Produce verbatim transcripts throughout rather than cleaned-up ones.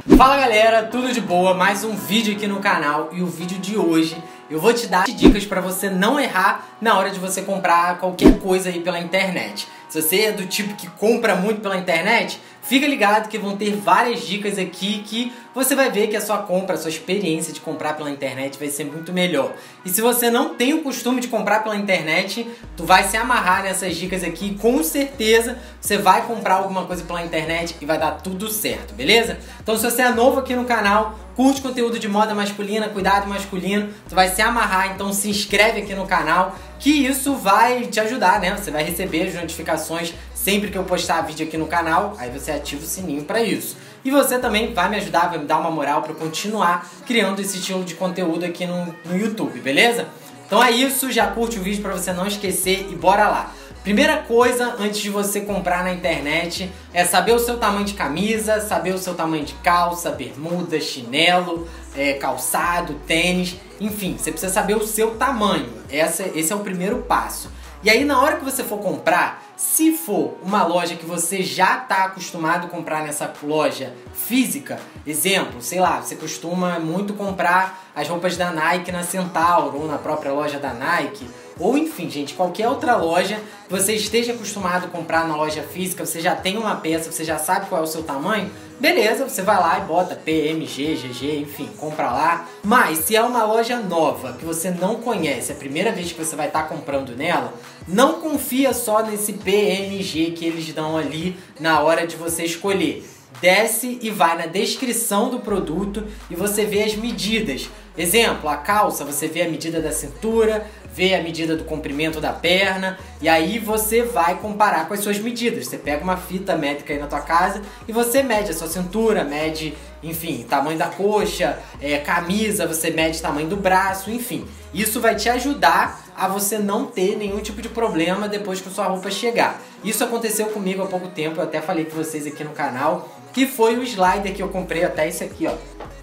Fala galera, tudo de boa? Mais um vídeo aqui no canal e o vídeo de hoje eu vou te dar dicas para você não errar na hora de você comprar qualquer coisa aí pela internet. Se você é do tipo que compra muito pela internet, fica ligado que vão ter várias dicas aqui que você vai ver que a sua compra, a sua experiência de comprar pela internet vai ser muito melhor. E se você não tem o costume de comprar pela internet, tu vai se amarrar nessas dicas aqui e com certeza você vai comprar alguma coisa pela internet e vai dar tudo certo, beleza? Então se você é novo aqui no canal, curte conteúdo de moda masculina, cuidado masculino, tu vai se amarrar, então se inscreve aqui no canal, que isso vai te ajudar, né? Você vai receber as notificações sempre que eu postar vídeo aqui no canal, aí você ativa o sininho pra isso. E você também vai me ajudar, vai me dar uma moral pra eu continuar criando esse estilo de conteúdo aqui no, no YouTube, beleza? Então é isso, já curte o vídeo pra você não esquecer e bora lá! Primeira coisa, antes de você comprar na internet, é saber o seu tamanho de camisa, saber o seu tamanho de calça, bermuda, chinelo, é, calçado, tênis, enfim, você precisa saber o seu tamanho. Essa, esse é o primeiro passo. E aí na hora que você for comprar, se for uma loja que você já está acostumado a comprar nessa loja física, exemplo, sei lá, você costuma muito comprar as roupas da Nike na Centauro ou na própria loja da Nike, ou enfim, gente, qualquer outra loja que você esteja acostumado a comprar na loja física, você já tem uma peça, você já sabe qual é o seu tamanho, beleza, você vai lá e bota P, M, G, G G, enfim, compra lá. Mas se é uma loja nova que você não conhece, é a primeira vez que você vai estar comprando nela, não confia só nesse P, M, G que eles dão ali na hora de você escolher. Desce e vai na descrição do produto e você vê as medidas. Exemplo, a calça, você vê a medida da cintura, vê a medida do comprimento da perna e aí você vai comparar com as suas medidas. Você pega uma fita métrica aí na tua casa e você mede a sua cintura, mede, enfim, tamanho da coxa, é, camisa, você mede tamanho do braço, enfim. Isso vai te ajudar a você não ter nenhum tipo de problema depois que sua roupa chegar. Isso aconteceu comigo há pouco tempo, eu até falei com vocês aqui no canal, que foi o slider que eu comprei, até esse aqui, ó.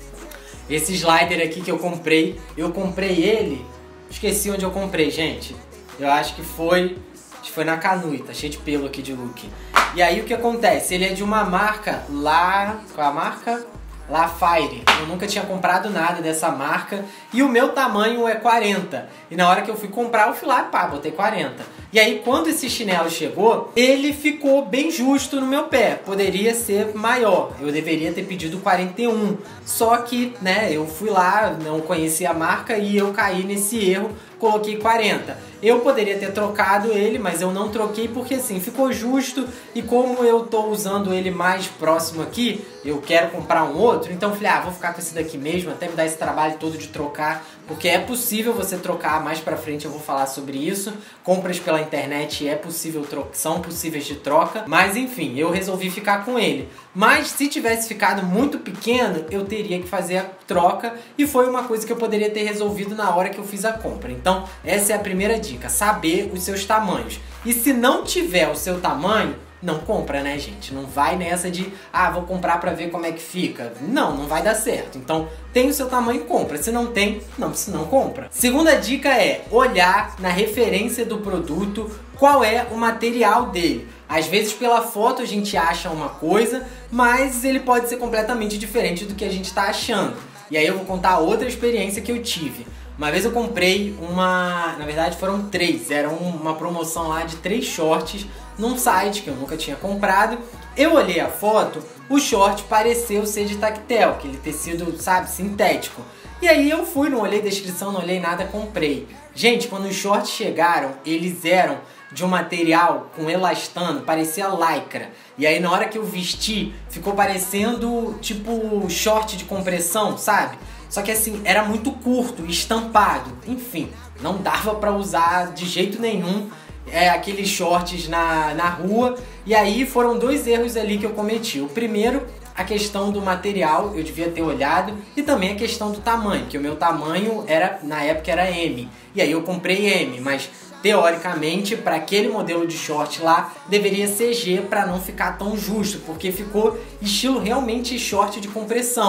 Esse slider aqui que eu comprei, eu comprei ele, esqueci onde eu comprei, gente. Eu acho que foi, acho que foi na Canui, tá cheio de pelo aqui de look. E aí o que acontece? Ele é de uma marca lá, qual é a marca? La Fire. Eu nunca tinha comprado nada dessa marca e o meu tamanho é quarenta. E na hora que eu fui comprar, eu fui lá, pá, botei quarenta. E aí quando esse chinelo chegou, ele ficou bem justo no meu pé. Poderia ser maior. Eu deveria ter pedido quarenta e um. Só que, né, eu fui lá, não conhecia a marca e eu caí nesse erro, coloquei quarenta. Eu poderia ter trocado ele, mas eu não troquei porque assim, ficou justo e como eu tô usando ele mais próximo aqui, eu quero comprar um outro, então eu falei, ah, vou ficar com esse daqui mesmo, até me dar esse trabalho todo de trocar, porque é possível você trocar, mais pra frente eu vou falar sobre isso, compras pela internet é possível trocar, são possíveis de troca, mas enfim, eu resolvi ficar com ele. Mas se tivesse ficado muito pequeno, eu teria que fazer a troca e foi uma coisa que eu poderia ter resolvido na hora que eu fiz a compra. Então, essa é a primeira dica, saber os seus tamanhos. E se não tiver o seu tamanho, não compra, né, gente? Não vai nessa de, ah, vou comprar pra ver como é que fica. Não, não vai dar certo. Então, tem o seu tamanho, compra. Se não tem, não, se não compra. Segunda dica é olhar na referência do produto qual é o material dele. Às vezes pela foto a gente acha uma coisa, mas ele pode ser completamente diferente do que a gente está achando. E aí eu vou contar outra experiência que eu tive. Uma vez eu comprei uma, na verdade foram três, era uma promoção lá de três shorts num site que eu nunca tinha comprado. Eu olhei a foto, o short pareceu ser de tactel, aquele tecido, sabe, sintético. E aí eu fui, não olhei descrição, não olhei nada, comprei. Gente, quando os shorts chegaram, eles eram de um material com elastano, parecia lycra. E aí na hora que eu vesti, ficou parecendo tipo short de compressão, sabe? Só que assim, era muito curto, estampado. Enfim, não dava pra usar de jeito nenhum é, aqueles shorts na, na rua. E aí foram dois erros ali que eu cometi. O primeiro, a questão do material, eu devia ter olhado. E também a questão do tamanho, que o meu tamanho era, na época era M. E aí eu comprei M, mas teoricamente, para aquele modelo de short lá, deveria ser G para não ficar tão justo, porque ficou estilo realmente short de compressão, que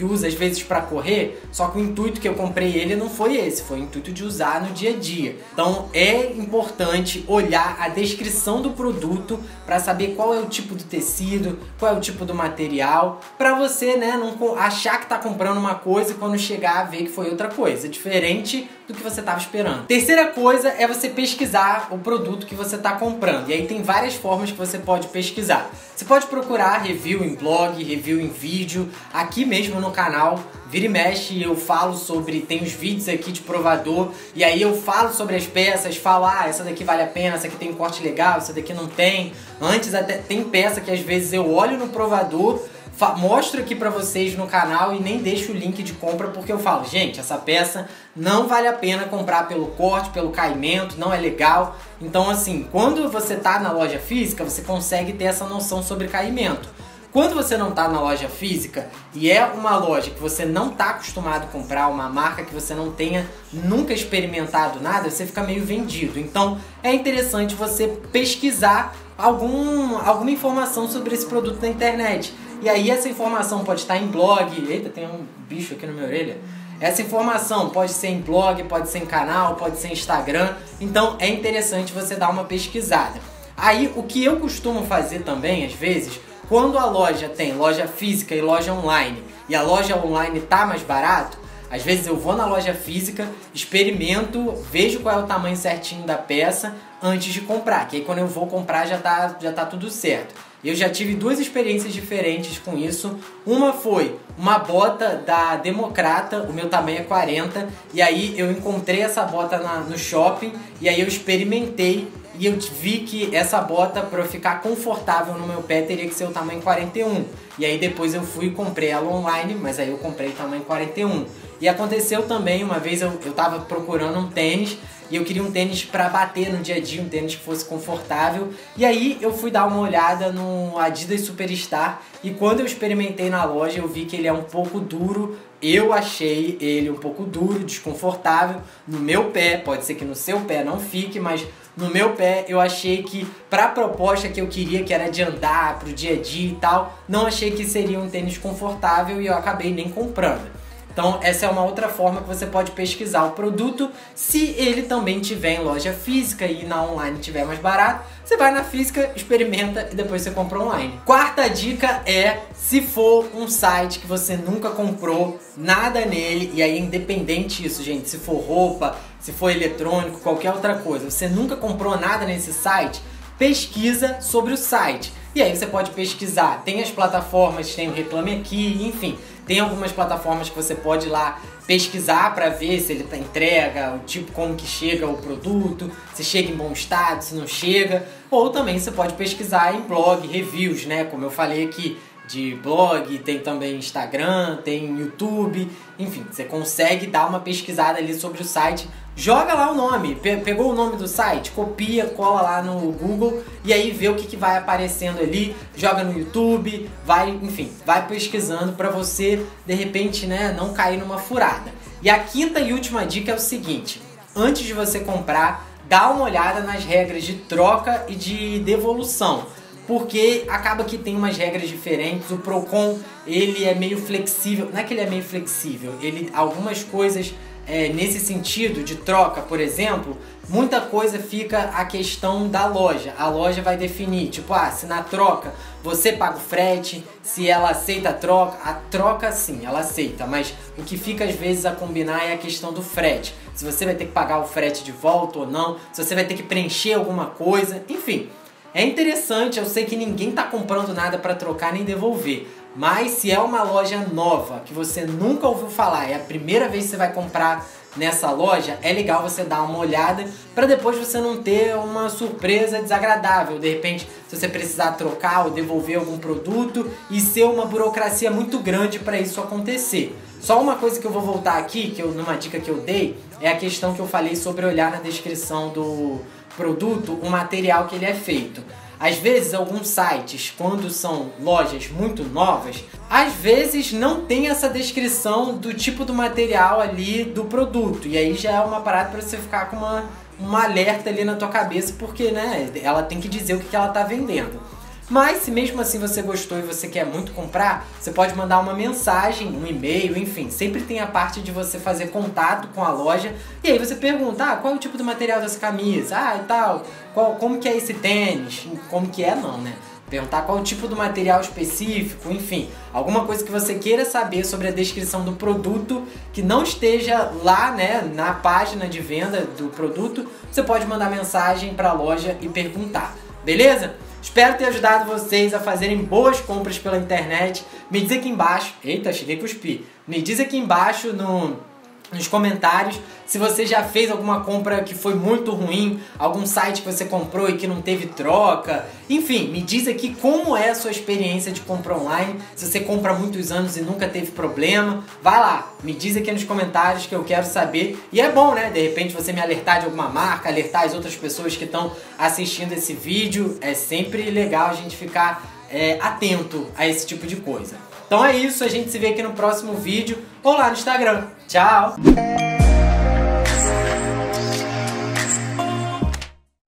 que usa às vezes para correr, só que o intuito que eu comprei ele não foi esse, foi o intuito de usar no dia a dia. Então é importante olhar a descrição do produto para saber qual é o tipo do tecido, qual é o tipo do material, para você, né, não achar que tá comprando uma coisa e quando chegar a ver que foi outra coisa, diferente do que você estava esperando. Terceira coisa é você pesquisar o produto que você está comprando. E aí tem várias formas que você pode pesquisar. Você pode procurar review em blog, review em vídeo. Aqui mesmo no canal, vira e mexe, eu falo sobre, tem os vídeos aqui de provador, e aí eu falo sobre as peças, falo, ah, essa daqui vale a pena, essa aqui tem um corte legal, essa daqui não tem. Antes até tem peça que às vezes eu olho no provador, mostro aqui pra vocês no canal e nem deixo o link de compra porque eu falo, gente, essa peça não vale a pena comprar pelo corte, pelo caimento, não é legal. Então assim, quando você tá na loja física, você consegue ter essa noção sobre caimento. Quando você não tá na loja física e é uma loja que você não tá acostumado a comprar, uma marca que você não tenha nunca experimentado nada, você fica meio vendido. Então é interessante você pesquisar algum, alguma informação sobre esse produto na internet. E aí essa informação pode estar em blog. Eita, tem um bicho aqui na minha orelha. Essa informação pode ser em blog, pode ser em canal, pode ser em Instagram. Então é interessante você dar uma pesquisada. Aí o que eu costumo fazer também, às vezes, quando a loja tem loja física e loja online, e a loja online tá mais barato, às vezes eu vou na loja física, experimento, vejo qual é o tamanho certinho da peça antes de comprar. Que aí quando eu vou comprar já tá, já tá tudo certo. Eu já tive duas experiências diferentes com isso. Uma foi uma bota da Democrata, o meu tamanho é quarenta, e aí eu encontrei essa bota na, no shopping, e aí eu experimentei, e eu vi que essa bota, para eu ficar confortável no meu pé, teria que ser o tamanho quarenta e um. E aí depois eu fui e comprei ela online, mas aí eu comprei o tamanho quarenta e um. E aconteceu também, uma vez eu, eu tava procurando um tênis, e eu queria um tênis para bater no dia a dia, um tênis que fosse confortável. E aí eu fui dar uma olhada no Adidas Superstar, e quando eu experimentei na loja eu vi que ele é um pouco duro. Eu achei ele um pouco duro, desconfortável no meu pé. Pode ser que no seu pé não fique, mas no meu pé eu achei que para a proposta que eu queria, que era de andar pro dia a dia e tal, não achei que seria um tênis confortável e eu acabei nem comprando. Então essa é uma outra forma que você pode pesquisar o produto. Se ele também tiver em loja física e na online tiver mais barato, você vai na física, experimenta e depois você compra online. Quarta dica é, se for um site que você nunca comprou nada nele, e aí independente disso, gente, se for roupa, se for eletrônico, qualquer outra coisa, você nunca comprou nada nesse site, pesquisa sobre o site. E aí você pode pesquisar, tem as plataformas, tem o Reclame Aqui, enfim, tem algumas plataformas que você pode ir lá pesquisar para ver se ele tá entrega, o tipo, como que chega o produto, se chega em bom estado, se não chega. Ou também você pode pesquisar em blog, reviews, né, como eu falei aqui, de blog, tem também Instagram, tem YouTube, enfim, você consegue dar uma pesquisada ali sobre o site. Joga lá o nome, pegou o nome do site, copia, cola lá no Google e aí vê o que, que vai aparecendo ali, joga no YouTube, vai, enfim, vai pesquisando para você, de repente, né, não cair numa furada. E a quinta e última dica é o seguinte, antes de você comprar, dá uma olhada nas regras de troca e de devolução, porque acaba que tem umas regras diferentes. O Procon, ele é meio flexível, não é que ele é meio flexível, ele, algumas coisas é, nesse sentido de troca, por exemplo, muita coisa fica a questão da loja. A loja vai definir, tipo, ah, se na troca você paga o frete, se ela aceita a troca, a troca sim, ela aceita, mas o que fica às vezes a combinar é a questão do frete. Se você vai ter que pagar o frete de volta ou não, se você vai ter que preencher alguma coisa, enfim. É interessante, eu sei que ninguém tá comprando nada para trocar nem devolver, mas se é uma loja nova, que você nunca ouviu falar, é a primeira vez que você vai comprar nessa loja, é legal você dar uma olhada para depois você não ter uma surpresa desagradável. De repente, se você precisar trocar ou devolver algum produto e ser uma burocracia muito grande para isso acontecer. Só uma coisa que eu vou voltar aqui, que eu, numa dica que eu dei, é a questão que eu falei sobre olhar na descrição do produto o material que ele é feito. Às vezes, alguns sites, quando são lojas muito novas, às vezes não tem essa descrição do tipo do material ali do produto. E aí já é uma parada para você ficar com uma, uma alerta ali na tua cabeça, porque, né, ela tem que dizer o que ela tá vendendo. Mas se mesmo assim você gostou e você quer muito comprar, você pode mandar uma mensagem, um e-mail, enfim. Sempre tem a parte de você fazer contato com a loja e aí você pergunta, ah, qual é o tipo do material dessa camisa? Ah, e tal, qual, como que é esse tênis? Como que é não, né? Perguntar qual o tipo do material específico, enfim, alguma coisa que você queira saber sobre a descrição do produto que não esteja lá, né, na página de venda do produto, você pode mandar mensagem para a loja e perguntar, beleza? Espero ter ajudado vocês a fazerem boas compras pela internet. Me diz aqui embaixo, eita, cheguei a cuspir, me diz aqui embaixo no... nos comentários se você já fez alguma compra que foi muito ruim, algum site que você comprou e que não teve troca. Enfim, me diz aqui como é a sua experiência de compra online, se você compra há muitos anos e nunca teve problema. Vai lá, me diz aqui nos comentários que eu quero saber. E é bom, né? De repente você me alertar de alguma marca, alertar as outras pessoas que estão assistindo esse vídeo. É sempre legal a gente ficar é, atento a esse tipo de coisa. Então é isso, a gente se vê aqui no próximo vídeo ou lá no Instagram. Tchau!